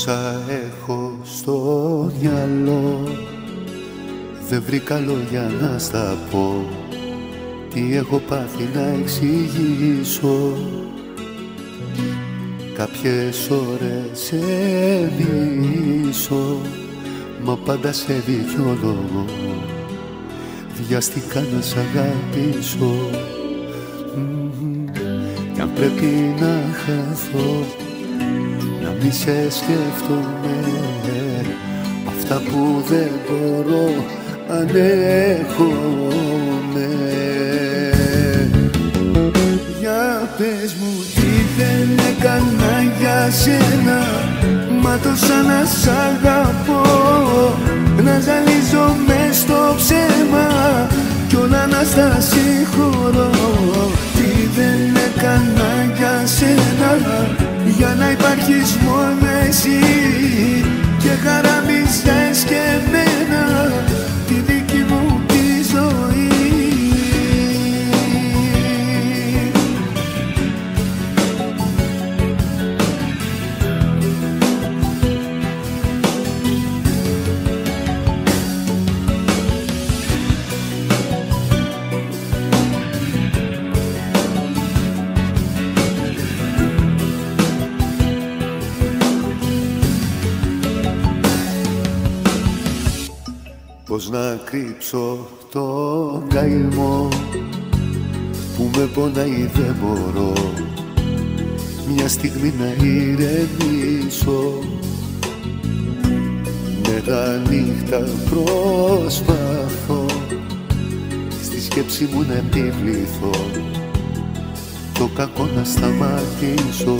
Τόσα έχω στο μυαλό, δεν βρήκα λόγια να στα πω. Τι έχω πάθει να εξηγήσω. Κάποιες ώρες σε μισώ, μα πάντα σε δίκιο λόγο βιαστικά να σ' αγαπήσω. Κι αν πρέπει να χαθώ, να μη σε σκέφτομαι, αυτά που δεν μπορώ ανέχομαι. Για πες μου τι δεν έκανα για σένα, μα τόσα να σ' αγαπώ, να ζαλίζω μες στο ψέμα κι όλα να στα συγχωρώ. Τι δεν έκανα για σένα, για να υπάρχεις μόνο εσύ και χαραμίζεις και εμένα τη δική μου τη ζωή. Πώς να κρύψω τον καημό που με πονάει, δεν μπορώ μια στιγμή να ηρεμήσω. Μέρα νύχτα προσπαθώ στη σκέψη μου να επιβληθώ, το κακό να σταματήσω.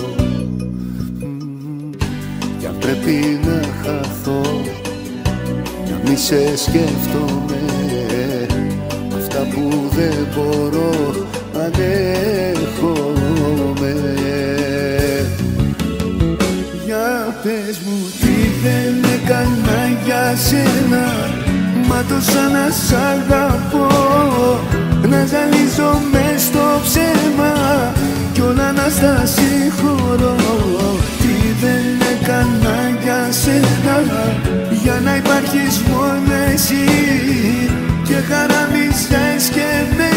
Κι αν πρέπει να χαθώ, να μη σε σκέφτομαι, αυτά που δεν μπορώ ανέχομαι. Για πες μου τι δεν έκανα για σένα, μα τόσα να σ' αγαπώ, να ζαλίζω μες στο ψέμα κι όλα να στα συγχωρώ. Τι δεν έκανα για σένα, για να υπάρχεις μόνο εσύ και χαραμίζεις και εμένα